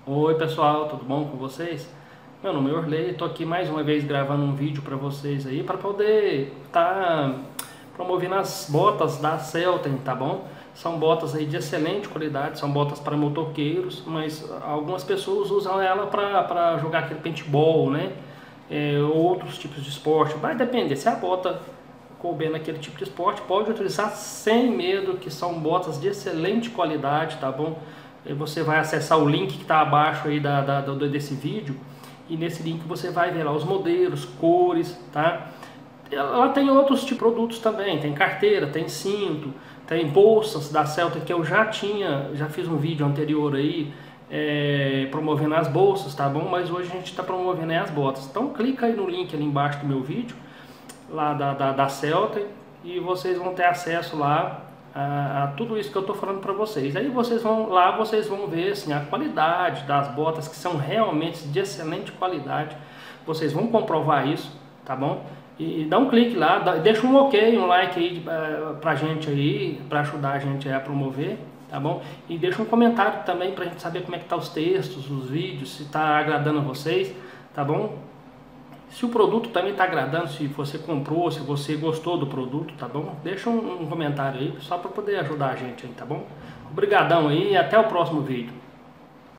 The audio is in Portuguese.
Oi pessoal, tudo bom com vocês? Meu nome é Orley, estou aqui mais uma vez gravando um vídeo para vocês aí para poder estar promovendo as botas da Celten, tá bom? São botas aí de excelente qualidade, são botas para motoqueiros, mas algumas pessoas usam ela para jogar aquele paintball, né? Outros tipos de esporte, vai depender, se a bota couber naquele tipo de esporte, pode utilizar sem medo, que são botas de excelente qualidade, tá bom? Você vai acessar o link que está abaixo aí desse vídeo, e nesse link você vai ver lá os modelos, cores, tá? Ela tem outros tipos de produtos também, tem carteira, tem cinto, tem bolsas da Celta, que eu já fiz um vídeo anterior aí, promovendo as bolsas, tá bom? Mas hoje a gente está promovendo as botas. Então clica aí no link ali embaixo do meu vídeo, lá da Celta, e vocês vão ter acesso lá a tudo isso que eu estou falando para vocês. Aí vocês vão ver assim, a qualidade das botas, que são realmente de excelente qualidade. Vocês vão comprovar isso, tá bom? E dá um clique lá, deixa um ok, um like aí pra gente aí, para ajudar a gente a promover, tá bom? E deixa um comentário também pra gente saber como é que tá os textos, os vídeos, se tá agradando a vocês, tá bom? Se o produto também está agradando, se você comprou, se você gostou do produto, tá bom? Deixa um comentário aí, só para poder ajudar a gente aí, tá bom? Obrigadão aí e até o próximo vídeo.